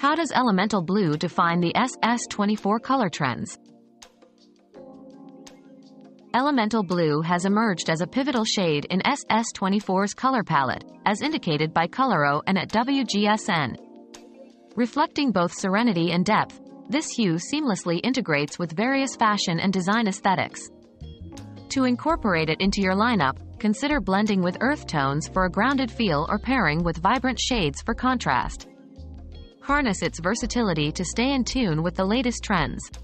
How does Elemental Blue define the SS24 color trends? Elemental Blue has emerged as a pivotal shade in SS24's color palette, as indicated by Coloro and at WGSN. Reflecting both serenity and depth, this hue seamlessly integrates with various fashion and design aesthetics. To incorporate it into your lineup, consider blending with earth tones for a grounded feel or pairing with vibrant shades for contrast. Harness its versatility to stay in tune with the latest trends.